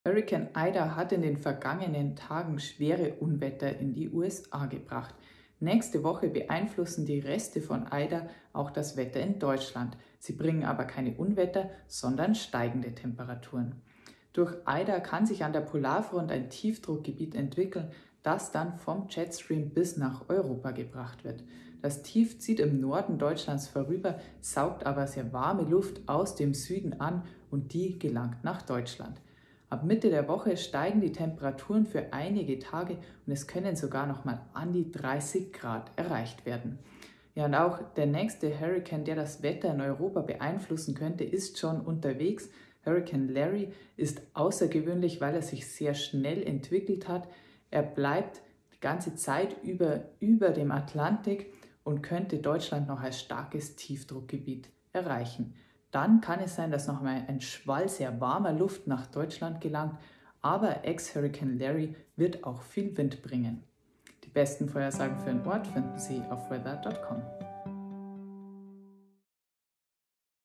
Hurrikan Ida hat in den vergangenen Tagen schwere Unwetter in die USA gebracht. Nächste Woche beeinflussen die Reste von Ida auch das Wetter in Deutschland. Sie bringen aber keine Unwetter, sondern steigende Temperaturen. Durch Ida kann sich an der Polarfront ein Tiefdruckgebiet entwickeln, das dann vom Jetstream bis nach Europa gebracht wird. Das Tief zieht im Norden Deutschlands vorüber, saugt aber sehr warme Luft aus dem Süden an und die gelangt nach Deutschland. Ab Mitte der Woche steigen die Temperaturen für einige Tage und es können sogar noch mal an die 30 Grad erreicht werden. Ja, und auch der nächste Hurrikan, der das Wetter in Europa beeinflussen könnte, ist schon unterwegs. Hurrikan Larry ist außergewöhnlich, weil er sich sehr schnell entwickelt hat. Er bleibt die ganze Zeit über dem Atlantik und könnte Deutschland noch als starkes Tiefdruckgebiet erreichen. Dann kann es sein, dass nochmal ein Schwall sehr warmer Luft nach Deutschland gelangt, aber Ex-Hurrikan Larry wird auch viel Wind bringen. Die besten Vorhersagen für den Ort finden Sie auf weather.com.